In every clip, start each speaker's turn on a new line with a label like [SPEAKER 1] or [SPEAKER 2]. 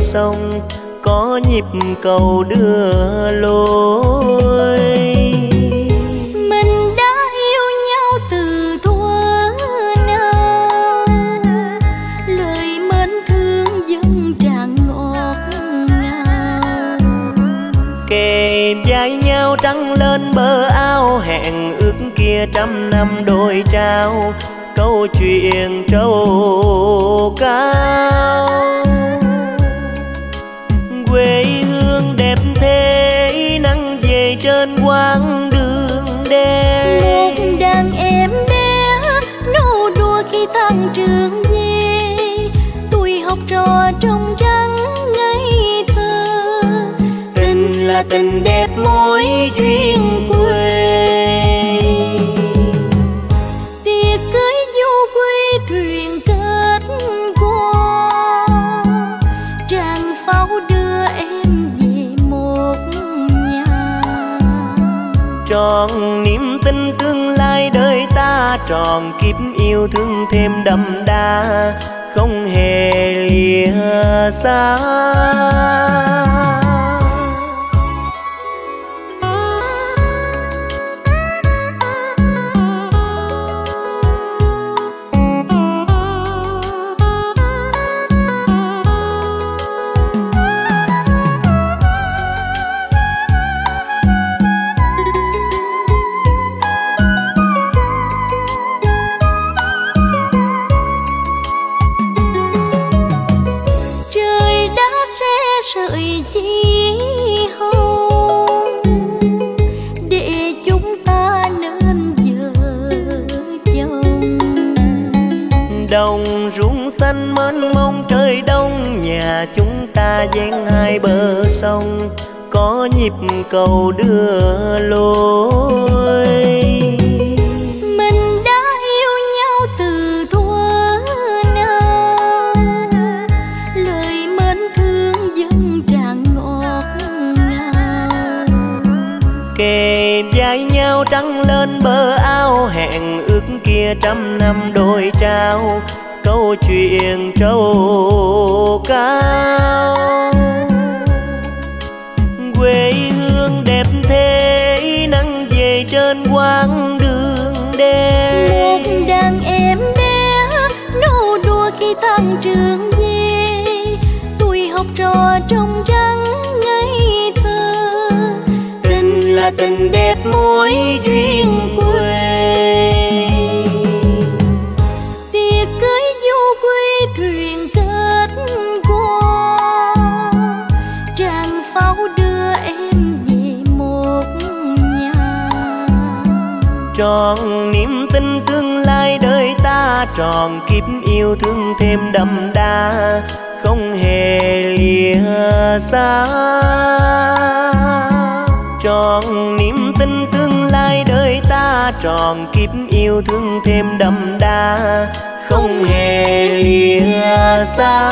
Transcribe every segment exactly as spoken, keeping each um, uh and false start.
[SPEAKER 1] sông, có nhịp cầu đưa lối.
[SPEAKER 2] Mình đã yêu nhau từ thuở nào, lời mến thương vẫn tràn ngọt ngào.
[SPEAKER 1] Kề vai nhau trăng lên bờ ao, hẹn ước kia trăm năm đôi trao, câu chuyện trầu cao. Quê hương đẹp thế nắng về trên quãng đường đen.
[SPEAKER 2] Một đàn em bé nô đùa khi tan trường về, tuổi học trò trong trắng ngây thơ.
[SPEAKER 1] Tình là tình đẹp mối duyên quê.
[SPEAKER 2] Tiệc cưới du quy thuyền kết qua, tràng pháo đưa em về một nhà.
[SPEAKER 1] Tròn niềm tin tương lai đời ta, tròn kiếp yêu thương thêm đậm đà, không hề lìa xa.
[SPEAKER 2] Sợi chi hôn để chúng ta nên vợ chồng.
[SPEAKER 1] Đồng ruộng xanh mênh mông trời đông, nhà chúng ta ven hai bờ sông, có nhịp cầu đưa lối.
[SPEAKER 2] Mình đã yêu nhau từ thuở nào, lời mến thương vẫn tràn ngọt ngào.
[SPEAKER 1] Kề vai nhau trăng lên bờ ao, hẹn ước kia trăm năm đôi trao, câu chuyện trầu cao. Quê hương đẹp thế nắng về trên quãng đường đen.
[SPEAKER 2] Một đàn em bé nô đùa khi tan trường về, tuổi học trò trong trắng ngây thơ.
[SPEAKER 1] Tình là tình đẹp mối duyên quê.
[SPEAKER 2] Tiệc cưới du quy thuyền kết qua, tràng pháo đưa em về một nhà.
[SPEAKER 1] Tròn niềm tin tương lai đời ta, tròn kiếp yêu thương thêm đậm đà, không hề lìa xa. Tròn niềm tin tương lai đời ta, tròn kiếp yêu thương thêm đậm đà, không hề lìa xa.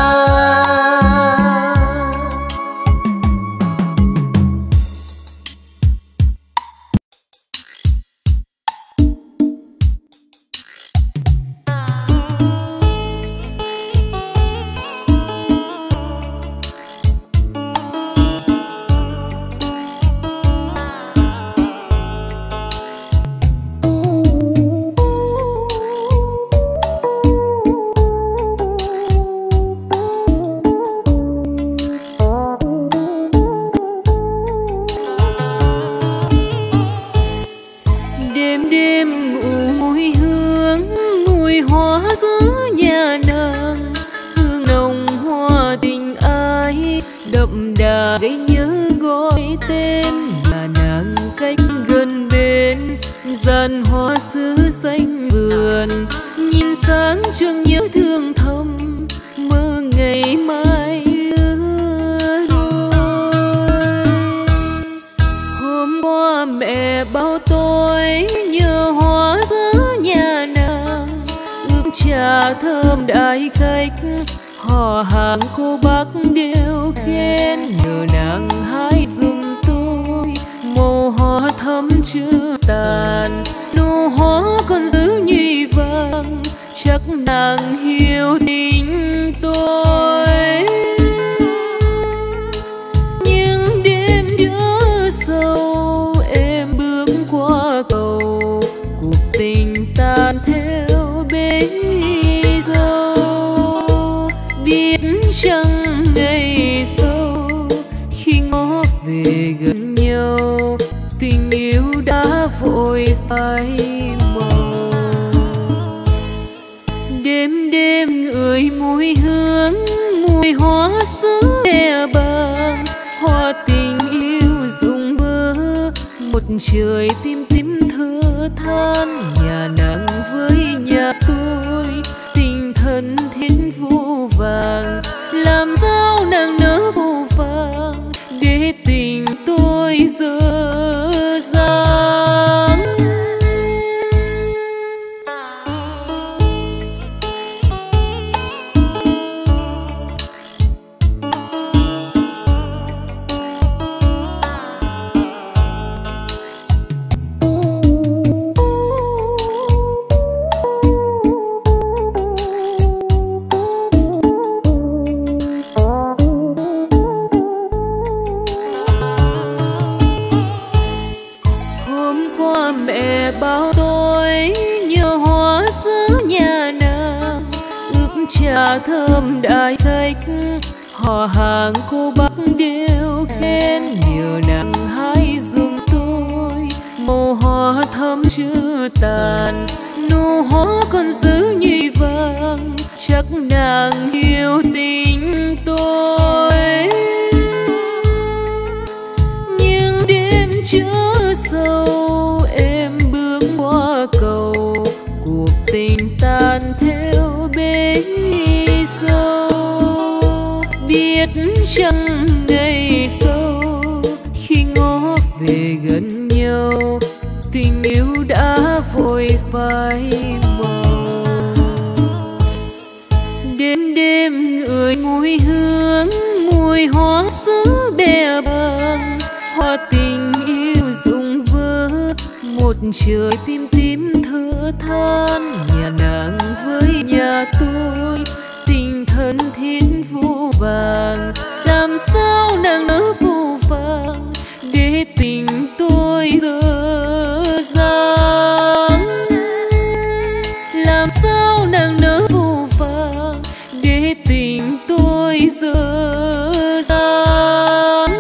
[SPEAKER 3] Gây nhớ gọi tên nhà nàng cách gần bên, dàn hoa sứ xanh vườn, nhìn sáng trong nhớ thương thầm, mơ ngày mai lứa đôi. Hôm qua mẹ bao tôi nhớ hoa giữ nhà nàng, ướp trà thơm đãi khách, họ hàng cô bác đều khen, nhờ nàng hái giùm tôi màu hoa thắm chưa tàn, nụ hoa còn giữ nhụy vàng, chắc nàng hiểu tình tôi. bè bàng, hoa tình yêu rụng vỡ, một trời tim tím thơ than. Nhà nàng với nhà tôi tình thân thiên vô vàng, làm sao nàng nỡ vô vàng để tình tôi dở dang. Trà thơm đại khách, họ hàng cô bác đều khen. Nhờ nàng hãy dùng tôi, màu hoa thắm chưa tàn, nụ hoa còn giữ như vàng. Chắc nàng yêu tình tôi, nhưng đêm chớ sâu em bước qua cầu, cuộc tình tan theo bến sâu. Biết chăng ngày sau khi ngó về gần nhau, tình yêu đã vội phai màu. Đến đêm người mùi hương, mùi hoa sứ bè bàng, hoa tình yêu rụng vỡ, một trời tim tím thở than. Nhà nàng với nhà tôi tình thân thiên vô vàng, làm sao nàng nỡ vô vàng để tình tôi dở dang. Làm sao nàng nỡ vô vàng để tình tôi dở dang.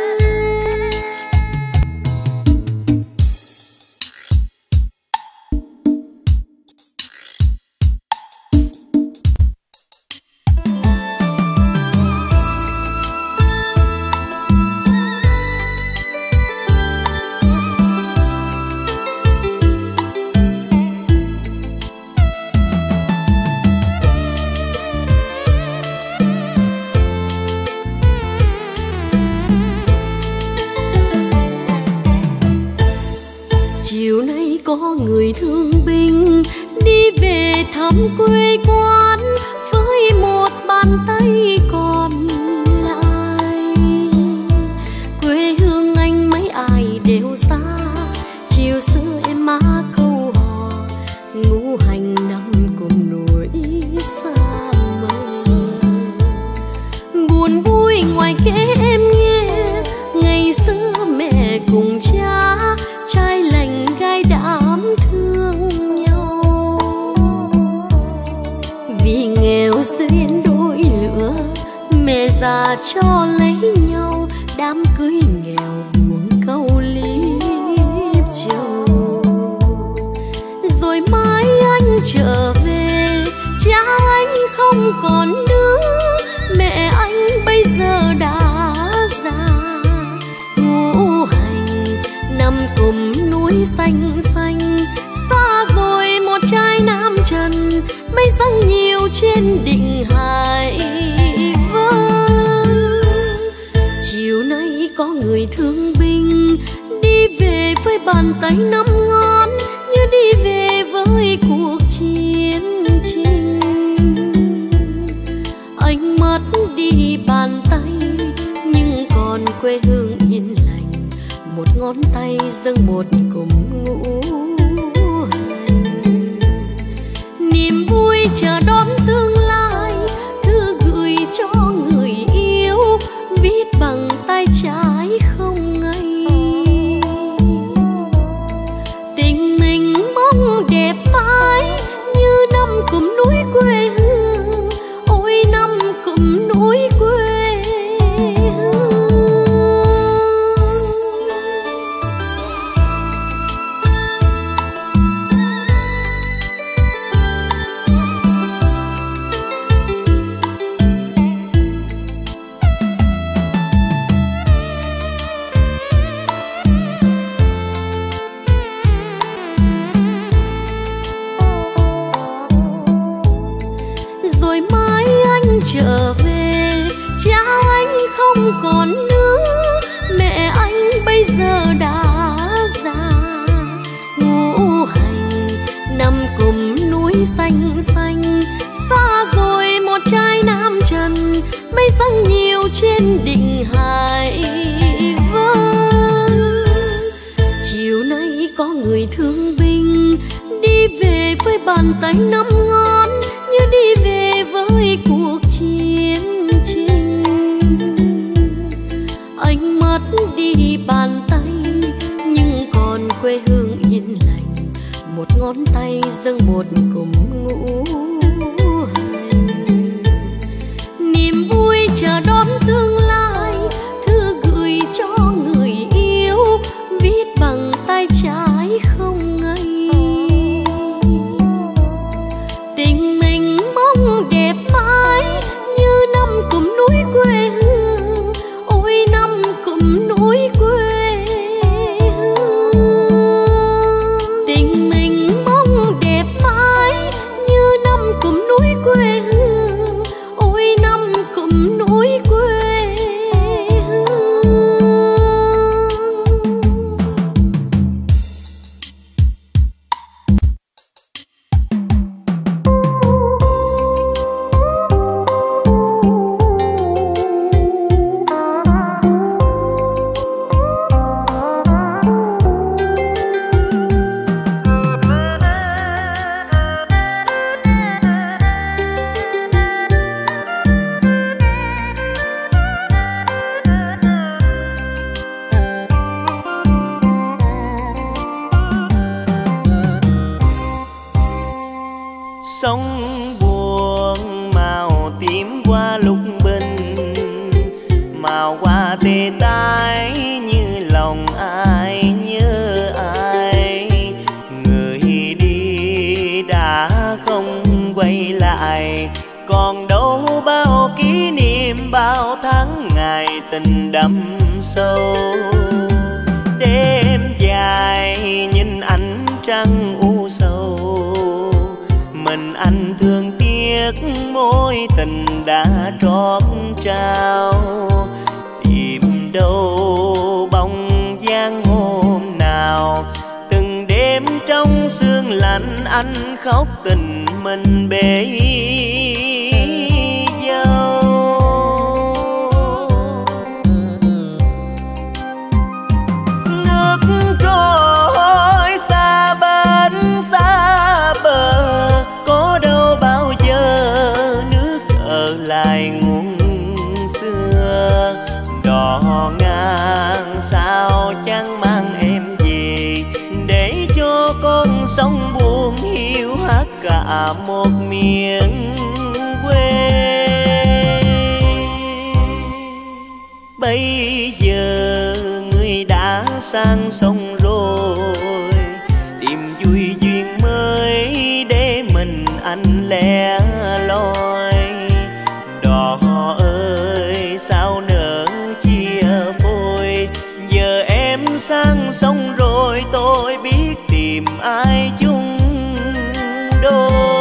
[SPEAKER 2] Người thương binh đi về thăm quê quán với một bàn tay còn lại. Quê hương anh mấy ai đều xa, chiều xưa em má câu hò ngũ hành năm cùng nỗi xa mơ. Buồn vui ngoài kể em nghe, ngày xưa mẹ cùng cha trai lành gái đám thương nhau. Vì nghèo duyên đôi lứa, mẹ già cho lấy nhau, đám cưới nghèo buồn câu liếp châu. Rồi mai anh trở về, cha anh không còn nữa, mẹ anh bây giờ đã già. Ngũ hành nằm cùng núi xanh xanh, xa rồi một trai nam trần, mây răng nhiều trên đỉnh hải vân. Chiều nay có người thương binh đi về với bàn tay năm ngón, như đi về với cuộc chiến tranh. Anh mất đi bàn tay nhưng còn quê hương yên lành, một ngón tay dâng một cụm ngũ hành. Niềm vui chờ đón tương lai, thư gửi cho người yêu, viết bằng tay trái không ngây. Tình mình mong đẹp mãi như năm cụm núi quê hương, ôi năm cụm núi quê hương. không còn nữa, mẹ anh bây giờ đã già. Ngũ hành nằm cùng núi xanh xanh, xa rồi một trai nam trần, mây răng nhiều trên đỉnh Hải Vân. Chiều nay có người thương binh đi về với bàn tay năm ngón, như đi về với cuộc chiến tranh. Anh mất đi bàn tay nhưng còn quê hương yên lành, một ngón tay dâng một cụm ngũ hành. Niềm vui chờ đón tương lai, thư gửi cho người yêu, viết bằng tay trái không ngây. Tình mình mong đẹp mãi như năm cụm núi quê hương, ôi năm cụm núi quê hương. Tình mình mong đẹp mãi như năm cụm núi quê hương, ôi năm cụm núi quê hương.
[SPEAKER 1] Sóng buồn màu tím qua lúc bình, màu qua tê tái như lòng ai nhớ ai. Người đi đã không quay lại, còn đâu bao kỷ niệm, bao tháng ngày tình đậm sâu. Đêm dài nhìn ánh trăng u sầu, mình anh thương tiếc mối tình đã trót trao. Tìm đâu bóng dáng hôm nào, từng đêm trong sương lạnh anh khóc tình mình bể dâu. Nước trôi xa bên xa bờ, có đâu bao giờ nước ở lại nguồn xưa. Đò ngang sao chẳng mang em về, để cho con sông buồn hiu hắt cả một miền quê. Bây giờ người đã sang sông rồi, tìm vui duyên mới để mình anh lẻ loi. Đò ơi sao nỡ chia phôi, giờ em sang sông rồi tôi biết tìm ai chung đôi.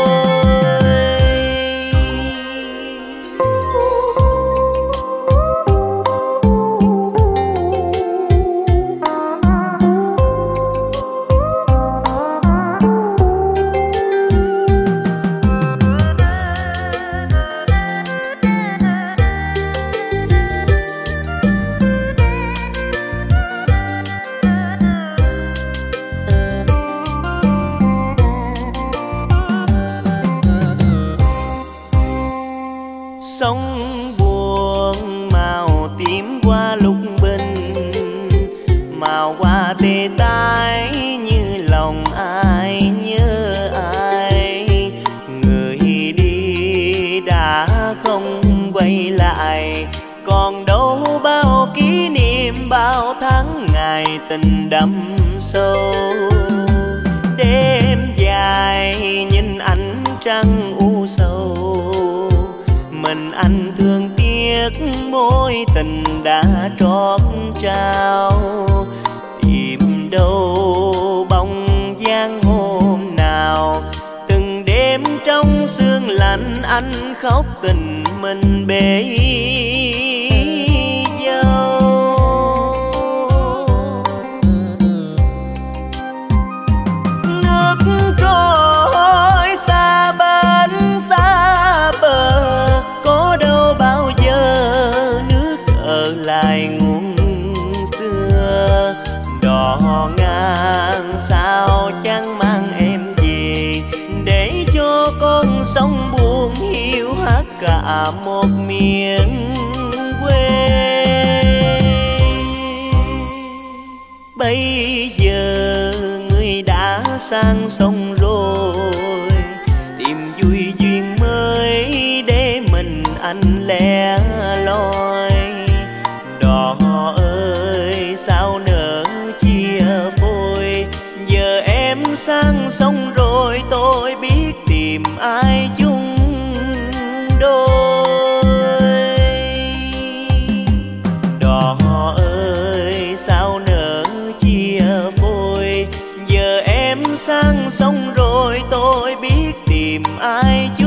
[SPEAKER 1] Sóng buồn màu tím qua lúc bình, màu qua tê tái như lòng ai nhớ ai. Người đi đã không quay lại, còn đâu bao kỷ niệm, bao tháng ngày tình đậm sâu. Đêm dài nhìn ánh trăng u sầu, mình anh thương tiếc mối tình đã trót trao. Tìm đâu bóng dáng hôm nào, từng đêm trong sương lạnh anh khóc tình mình bể ở lại nguồn xưa. Đò ngang sao chẳng mang em về, để cho con sông buồn hiu hắt cả một miền quê. Bây giờ người đã sang sông rồi, tìm vui duyên mới để mình anh lẻ loi. Đò ơi sao nỡ chia phôi, giờ em sang sông rồi tôi biết tìm ai chung đôi. Đò ơi sao nỡ chia phôi, giờ em sang sông rồi tôi biết tìm ai